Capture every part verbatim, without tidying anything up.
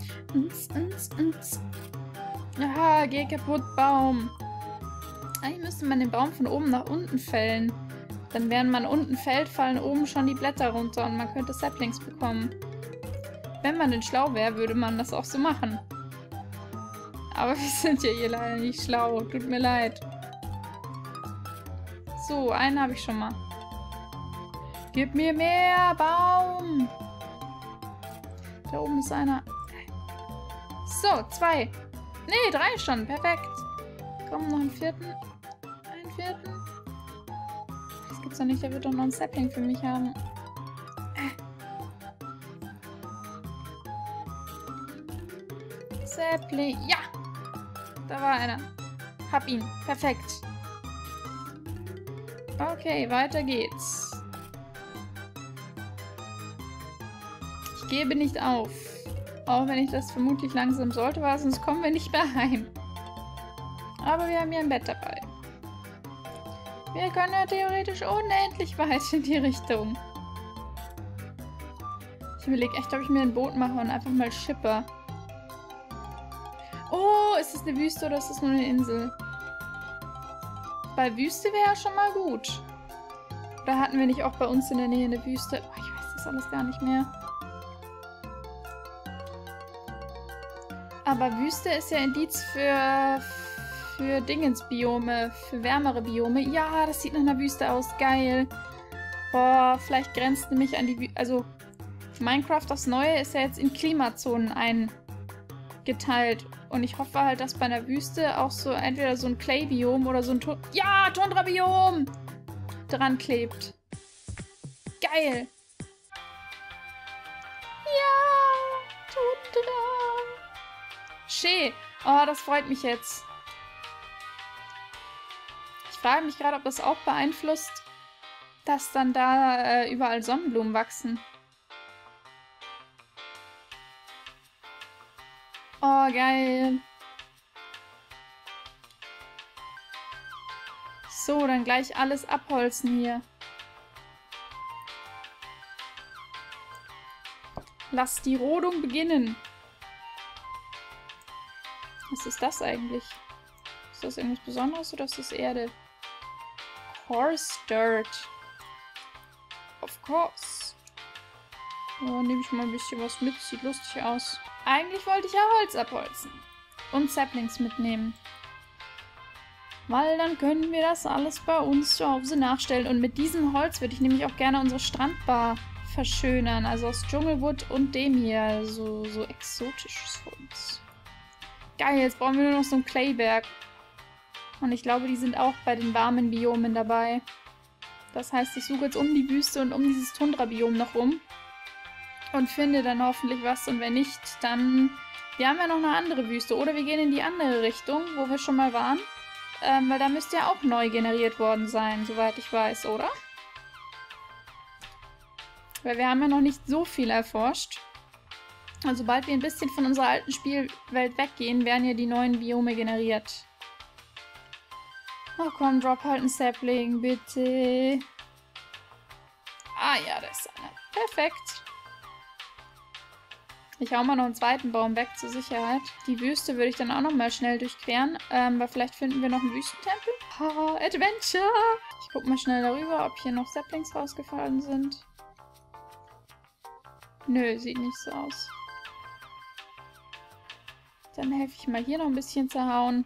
Ns, ns, ns. Aha, geh kaputt, Baum. Eigentlich müsste man den Baum von oben nach unten fällen. Dann während man unten fällt, fallen oben schon die Blätter runter und man könnte Saplings bekommen. Wenn man denn schlau wäre, würde man das auch so machen. Aber wir sind ja hier leider nicht schlau. Tut mir leid. So, einen habe ich schon mal. Gib mir mehr, Baum! Da oben ist einer. So, zwei. Nee, drei schon. Perfekt. Komm, noch einen vierten. Einen vierten. Das gibt's doch nicht. Der wird doch noch ein Sapling für mich haben. Sapling. Ja! Da war einer. Hab ihn. Perfekt. Okay, weiter geht's. Ich gebe nicht auf. Auch wenn ich das vermutlich langsam sollte, weil sonst kommen wir nicht mehr heim. Aber wir haben hier ein Bett dabei. Wir können ja theoretisch unendlich weit in die Richtung. Ich überlege echt, ob ich mir ein Boot mache und einfach mal schipper. Oh, ist das eine Wüste oder ist das nur eine Insel? Bei Wüste wäre ja schon mal gut. Oder hatten wir nicht auch bei uns in der Nähe eine Wüste? Oh, ich weiß das alles gar nicht mehr. Aber Wüste ist ja Indiz für, für Dingensbiome, für wärmere Biome. Ja, das sieht nach einer Wüste aus. Geil. Boah, vielleicht grenzt nämlich an die Wüste. Also, Minecraft, das Neue, ist ja jetzt in Klimazonen eingeteilt. Und ich hoffe halt, dass bei einer Wüste auch so entweder so ein Clay-Biom oder so ein Tund ja, Tundra-Biom dran klebt. Geil. Ja, Tundra. Schön. Oh, das freut mich jetzt. Ich frage mich gerade, ob das auch beeinflusst, dass dann da äh, überall Sonnenblumen wachsen. Oh, geil. So, dann gleich alles abholzen hier. Lass die Rodung beginnen. Was ist das eigentlich? Ist das irgendwas Besonderes oder ist das Erde? Coarse Dirt. Of course. Oh, nehme ich mal ein bisschen was mit. Sieht lustig aus. Eigentlich wollte ich ja Holz abholzen. Und Saplings mitnehmen. Weil dann können wir das alles bei uns zu Hause nachstellen. Und mit diesem Holz würde ich nämlich auch gerne unsere Strandbar verschönern. Also aus Dschungelwood und dem hier. So, so exotisches Holz. Geil, jetzt brauchen wir nur noch so einen Clayberg. Und ich glaube, die sind auch bei den warmen Biomen dabei. Das heißt, ich suche jetzt um die Wüste und um dieses Tundra-Biom noch rum. Und finde dann hoffentlich was. Und wenn nicht, dann... Wir haben ja noch eine andere Wüste. Oder wir gehen in die andere Richtung, wo wir schon mal waren. Ähm, weil da müsste ja auch neu generiert worden sein, soweit ich weiß, oder? Weil wir haben ja noch nicht so viel erforscht. Und sobald wir ein bisschen von unserer alten Spielwelt weggehen, werden ja die neuen Biome generiert. Oh komm, drop halt ein Sapling, bitte. Ah ja, da ist einer. Perfekt. Ich hau mal noch einen zweiten Baum weg zur Sicherheit. Die Wüste würde ich dann auch noch mal schnell durchqueren. Ähm, weil vielleicht finden wir noch einen Wüstentempel. Ha, Adventure! Ich guck mal schnell darüber, ob hier noch Saplings rausgefallen sind. Nö, sieht nicht so aus. Dann helfe ich mal hier noch ein bisschen zerhauen.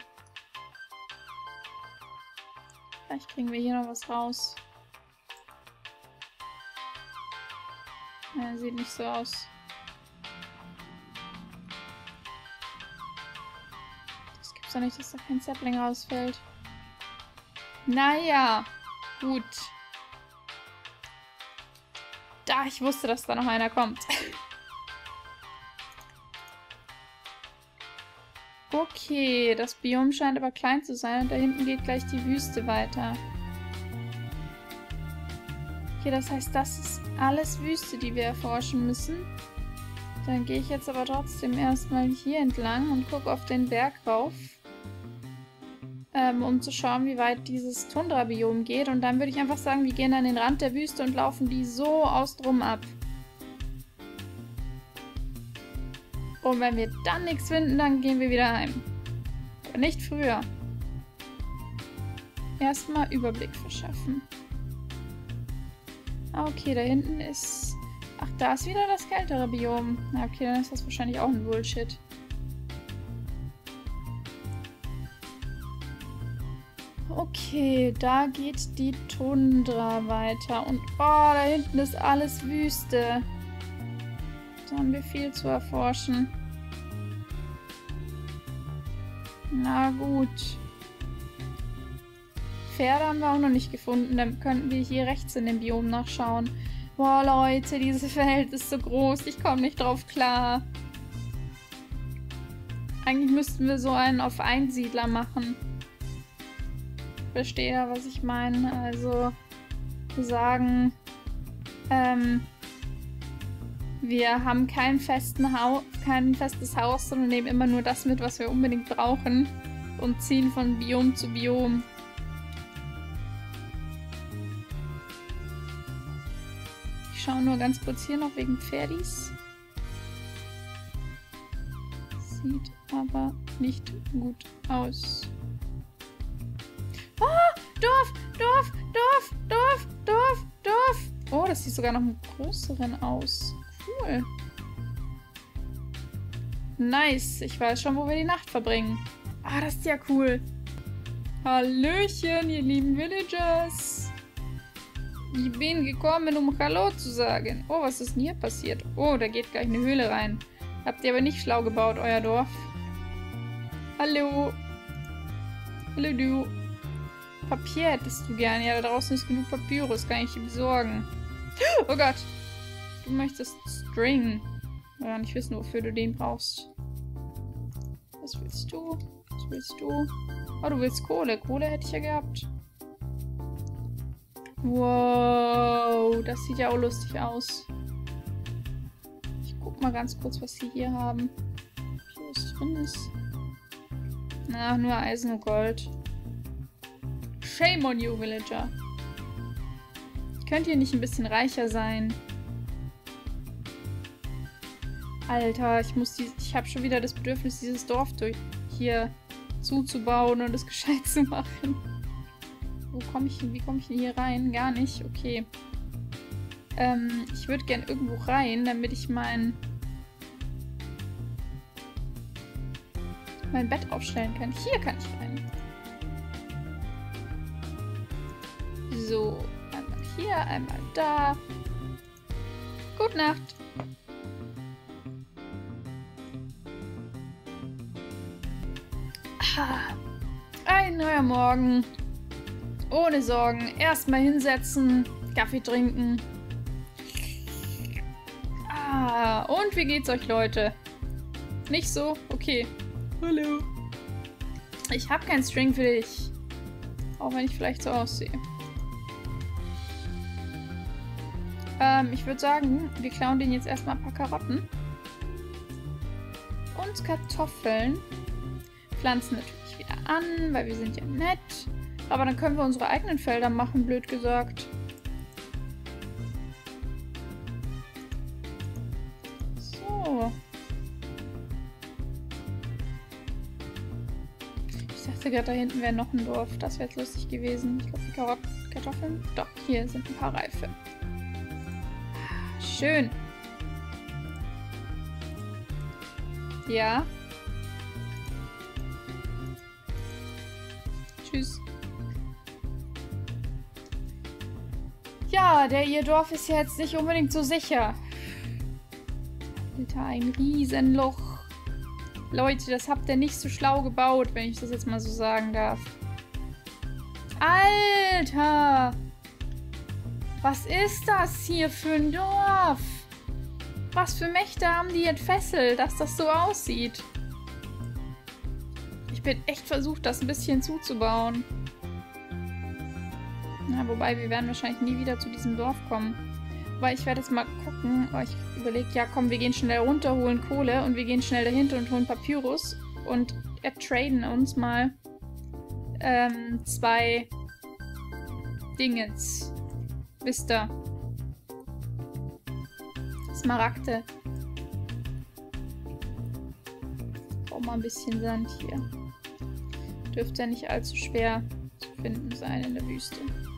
Vielleicht kriegen wir hier noch was raus. Ja, sieht nicht so aus. Das gibt's doch nicht, dass da kein Sapling rausfällt. Naja, gut. Da, ich wusste, dass da noch einer kommt. Okay, das Biom scheint aber klein zu sein und da hinten geht gleich die Wüste weiter. Okay, das heißt, das ist alles Wüste, die wir erforschen müssen. Dann gehe ich jetzt aber trotzdem erstmal hier entlang und gucke auf den Berg rauf. Ähm, um zu schauen, wie weit dieses Tundra-Biom geht. Und dann würde ich einfach sagen, wir gehen an den Rand der Wüste und laufen die so außen rum ab. Und wenn wir dann nichts finden, dann gehen wir wieder heim. Aber nicht früher. Erstmal Überblick verschaffen. Ah, okay, da hinten ist... Ach, da ist wieder das kältere Biom. Na, okay, dann ist das wahrscheinlich auch ein Bullshit. Okay, da geht die Tundra weiter. Und oh, da hinten ist alles Wüste. Da haben wir viel zu erforschen. Na gut. Pferde haben wir auch noch nicht gefunden. Dann könnten wir hier rechts in dem Biom nachschauen. Boah, Leute, dieses Feld ist so groß. Ich komme nicht drauf klar. Eigentlich müssten wir so einen auf Einsiedler machen. Verstehe ja, was ich meine. Also sagen, ähm, wir haben kein, festen Hau kein festes Haus, sondern nehmen immer nur das mit, was wir unbedingt brauchen und ziehen von Biom zu Biom. Ich schaue nur ganz kurz hier noch wegen Pferdis. Sieht aber nicht gut aus. Oh, Dorf, Dorf, Dorf, Dorf, Dorf, Dorf. Oh, das sieht sogar noch einen größeren aus. Cool. Nice. Ich weiß schon, wo wir die Nacht verbringen. Ah, das ist ja cool. Hallöchen, ihr lieben Villagers. Ich bin gekommen, um Hallo zu sagen. Oh, was ist denn hier passiert? Oh, da geht gleich eine Höhle rein. Habt ihr aber nicht schlau gebaut, euer Dorf. Hallo. Hallo, du. Papier hättest du gern. Ja, da draußen ist genug Papyrus. Kann ich dir besorgen. Oh Gott. Du möchtest String. Ja, nicht wissen, wofür du den brauchst. Was willst du? Was willst du? Oh, du willst Kohle. Kohle hätte ich ja gehabt. Wow. Das sieht ja auch lustig aus. Ich guck mal ganz kurz, was sie hier haben. Ob hier was drin ist. Na, nur Eisen und Gold. Shame on you, Villager. Könnt ihr nicht ein bisschen reicher sein? Alter, ich muss die, ich habe schon wieder das Bedürfnis, dieses Dorf durch hier zuzubauen und es gescheit zu machen. Wo komme ich hin? Wie komme ich denn hier rein? Gar nicht. Okay. Ähm, ich würde gern irgendwo rein, damit ich mein mein Bett aufstellen kann. Hier kann ich rein. So, einmal hier, einmal da. Gute Nacht. Ah, ein neuer Morgen. Ohne Sorgen. Erstmal hinsetzen, Kaffee trinken. Ah, und wie geht's euch, Leute? Nicht so? Okay. Hallo. Ich habe keinen String für dich. Auch wenn ich vielleicht so aussehe. Ähm, ich würde sagen, wir klauen denen jetzt erstmal ein paar Karotten. Und Kartoffeln. Pflanzen natürlich wieder an, weil wir sind ja nett. Aber dann können wir unsere eigenen Felder machen, blöd gesagt. So. Ich dachte gerade, da hinten wäre noch ein Dorf. Das wäre jetzt lustig gewesen. Ich glaube, die Karotten, Kartoffeln. Doch, hier sind ein paar reife. Schön. Ja. Tschüss. Ja, der ihr Dorf ist ja jetzt nicht unbedingt so sicher. Alter, ein Riesenloch. Leute, das habt ihr nicht so schlau gebaut, wenn ich das jetzt mal so sagen darf. Alter! Was ist das hier für ein Dorf? Was für Mächte haben die entfesselt, dass das so aussieht? Ich bin echt versucht, das ein bisschen zuzubauen. Ja, wobei, wir werden wahrscheinlich nie wieder zu diesem Dorf kommen. Weil ich werde jetzt mal gucken. Oh, ich überlege, ja komm, wir gehen schnell runter, holen Kohle und wir gehen schnell dahinter und holen Papyrus und ertraden uns mal ähm, zwei Dingens. Wisst ihr? Smaragde. Brauchen wir ein bisschen Sand hier. Dürfte ja nicht allzu schwer zu finden sein in der Wüste.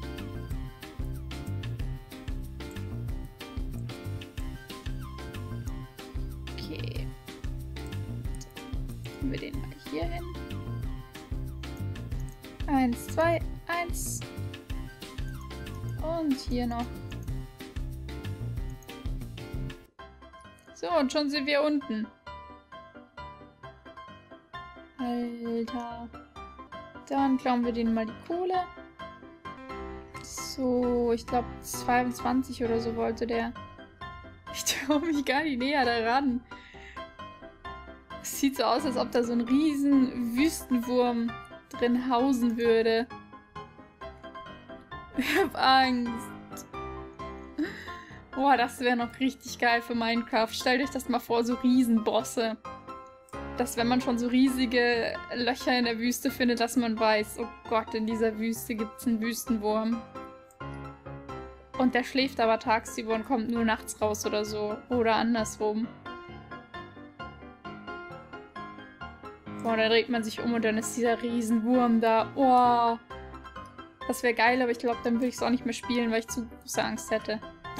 Okay. So, wir den mal hier hin. Eins, zwei, eins. Und hier noch. So, und schon sind wir unten. Alter. Dann klauen wir denen mal die Kohle. So, ich glaube zweiundzwanzig oder so wollte der. Ich traue mich gar nicht näher daran. Es sieht so aus, als ob da so ein riesen Wüstenwurm drin hausen würde. Ich hab Angst. Boah, das wäre noch richtig geil für Minecraft. Stellt euch das mal vor, so Riesenbosse. Dass, wenn man schon so riesige Löcher in der Wüste findet, dass man weiß, oh Gott, in dieser Wüste gibt es einen Wüstenwurm. Und der schläft aber tagsüber und kommt nur nachts raus oder so. Oder andersrum. Boah, da dreht man sich um und dann ist dieser Riesenwurm da. Oh, das wäre geil, aber ich glaube, dann würde ich es auch nicht mehr spielen, weil ich zu große Angst hätte.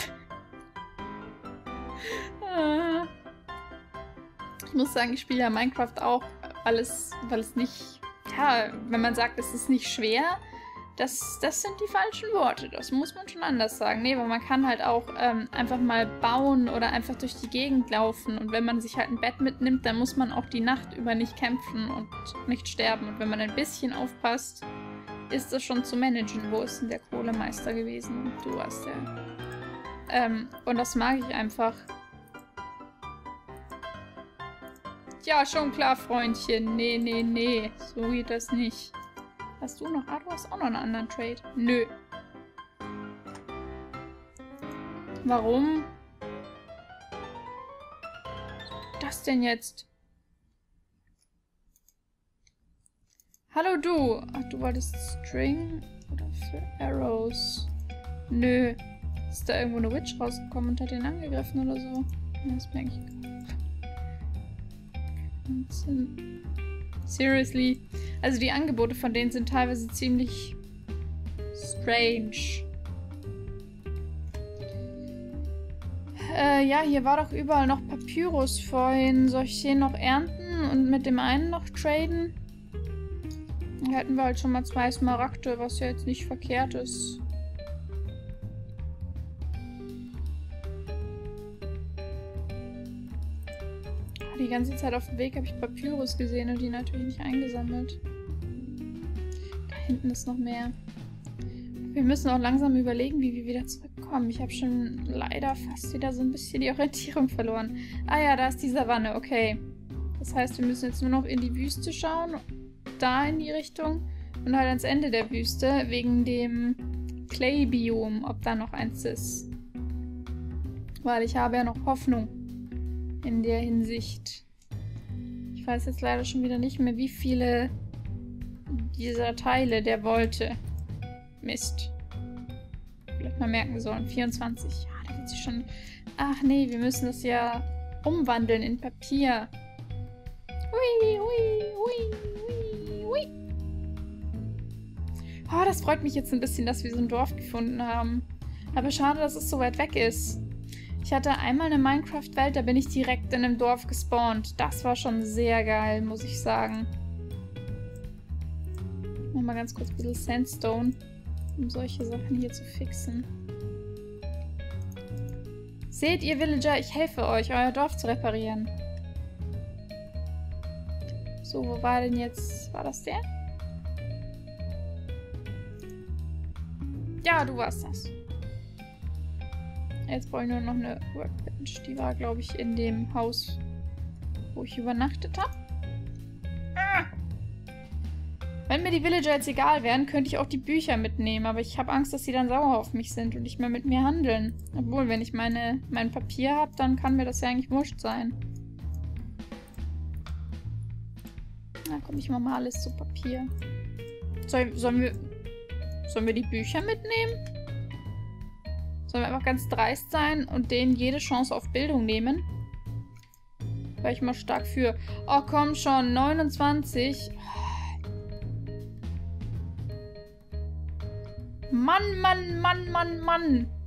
Ich muss sagen, ich spiele ja Minecraft auch, weil es, weil es nicht, ja, wenn man sagt, es ist nicht schwer, das, das sind die falschen Worte. Das muss man schon anders sagen. Nee, weil man kann halt auch ähm, einfach mal bauen oder einfach durch die Gegend laufen. Und wenn man sich halt ein Bett mitnimmt, dann muss man auch die Nacht über nicht kämpfen und nicht sterben. Und wenn man ein bisschen aufpasst, ist das schon zu managen. Wo ist denn der Kohlemeister gewesen? Du warst der. Ähm, und das mag ich einfach. Ja, schon klar, Freundchen. Nee, nee, nee. So geht das nicht. Hast du noch? Ah, du hast auch noch einen anderen Trade. Nö. Warum? Das denn jetzt? Hallo du. Ach, du wolltest String oder für Arrows? Nö. Ist da irgendwo eine Witch rausgekommen und hat den angegriffen oder so? Das merke ich. Seriously. Also die Angebote von denen sind teilweise ziemlich strange. Äh, ja, hier war doch überall noch Papyrus vorhin. Soll ich den noch ernten und mit dem einen noch traden? Dann hätten wir halt schon mal zwei Smaragde, was ja jetzt nicht verkehrt ist. Die ganze Zeit auf dem Weg habe ich Papyrus gesehen und die natürlich nicht eingesammelt. Da hinten ist noch mehr. Wir müssen auch langsam überlegen, wie wir wieder zurückkommen. Ich habe schon leider fast wieder so ein bisschen die Orientierung verloren. Ah ja, da ist die Savanne, okay. Das heißt, wir müssen jetzt nur noch in die Wüste schauen. Da in die Richtung. Und halt ans Ende der Wüste, wegen dem Clay-Biom, ob da noch eins ist. Weil ich habe ja noch Hoffnung. In der Hinsicht. Ich weiß jetzt leider schon wieder nicht mehr, wie viele dieser Teile der wollte. Mist. Vielleicht mal merken sollen. vierundzwanzig. Ja, da wird sie schon... Ach nee, wir müssen das ja umwandeln in Papier. Hui, hui, hui, hui, hui. Oh, das freut mich jetzt ein bisschen, dass wir so ein Dorf gefunden haben. Aber schade, dass es so weit weg ist. Ich hatte einmal eine Minecraft-Welt, da bin ich direkt in einem Dorf gespawnt. Das war schon sehr geil, muss ich sagen. Ich mach mal ganz kurz ein bisschen Sandstone, um solche Sachen hier zu fixen. Seht ihr, Villager, ich helfe euch, euer Dorf zu reparieren. So, wo war denn jetzt... War das der? Ja, du warst das. Jetzt brauche ich nur noch eine Workbench. Die war, glaube ich, in dem Haus, wo ich übernachtet habe. Ah! Wenn mir die Villager jetzt egal wären, könnte ich auch die Bücher mitnehmen. Aber ich habe Angst, dass sie dann sauer auf mich sind und nicht mehr mit mir handeln. Obwohl, wenn ich meine, mein Papier habe, dann kann mir das ja eigentlich wurscht sein. Na komm, ich mach mal alles zu Papier. Soll, sollen wir... Sollen wir die Bücher mitnehmen? Sollen wir einfach ganz dreist sein und denen jede Chance auf Bildung nehmen? Wäre ich mal stark für. Oh, komm schon. neunundzwanzig. Mann, Mann, Mann, Mann, Mann.